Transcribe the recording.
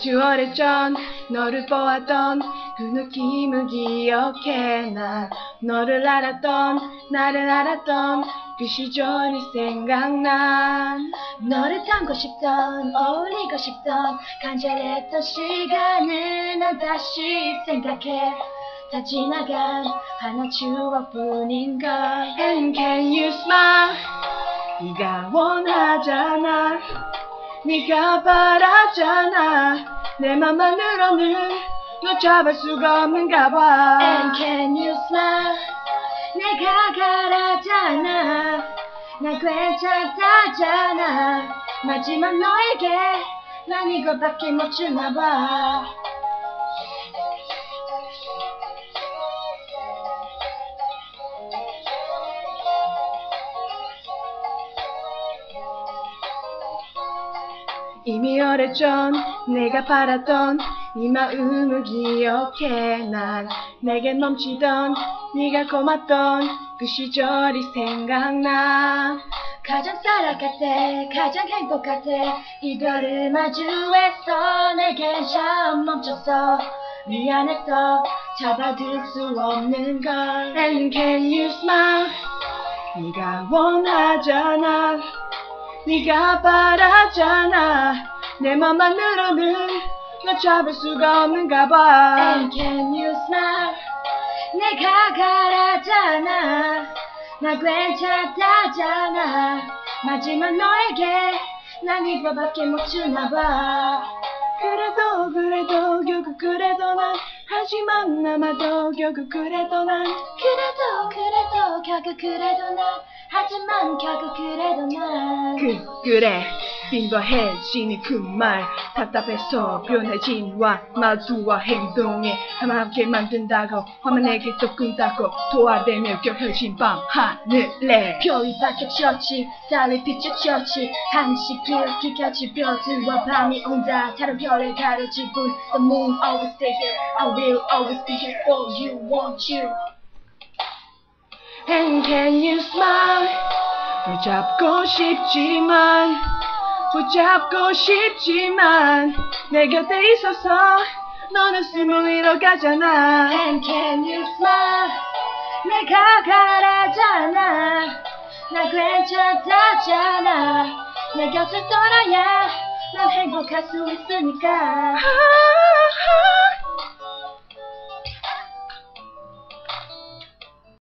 아주 오래전 너를 보았던 그 느낌을 기억해. 난 너를 알았던 나를 알았던 그 시절이 생각나. 너를 닮고 싶던 어울리고 싶던 간절했던 시간을 난 다시 생각해. 다 지나간 하나 추억뿐인걸. And can you smile? 네가 원하잖아, 네가 바라잖아. 내 맘만으로는 너 잡을 수가 없는가 봐. And can you smile? 내가 가라잖아, 난 괜찮다잖아. 마지막 너에게 난 이것밖에 못 주나 봐. 이미 오래전 내가 바랐던 네 마음을 기억해. 난 내게 넘치던 네가 고맙던 그 시절이 생각나. 가장 사랑할 때 가장 행복할 때 이별을 마주했어. 내겐 참 멈췄어. 미안했어. 잡아둘 수 없는 걸. And can you smile? 네가 원하잖아, 네가 바라잖아. 내 맘만으로는 너 잡을 수가 없는가 봐. And can you smile? 내가 가라잖아, 나 괜찮다잖아. 마지막 너에게 난 이거밖에 못 주나 봐. 그래도 결국 그래도 난 하지만 남아도 결국 그래도 난 그래도 결국 그래도 난 하지만 결국 그래도 난 그래 빈번해지는 그 말 답답해서 변해진 와 말투와 행동에 함께 만든다고 화면에게 또 끈다고 도화되며 겹쳐진 밤 하늘에 별이 밝혀졌지 달이 비춰졌지 한시길 기켜진 별들과 밤이 온다. 다른 별에 가려진 불 The moon always stay here, I will always be here for you, want you. And can you smile? 붙잡고 싶지만 내 곁에 있어서 너는 숨을 잃어가잖아. And can you smile? 내가 가라잖아, 나 괜찮다잖아. 내 곁을 떠나야 난 행복할 수 있으니까.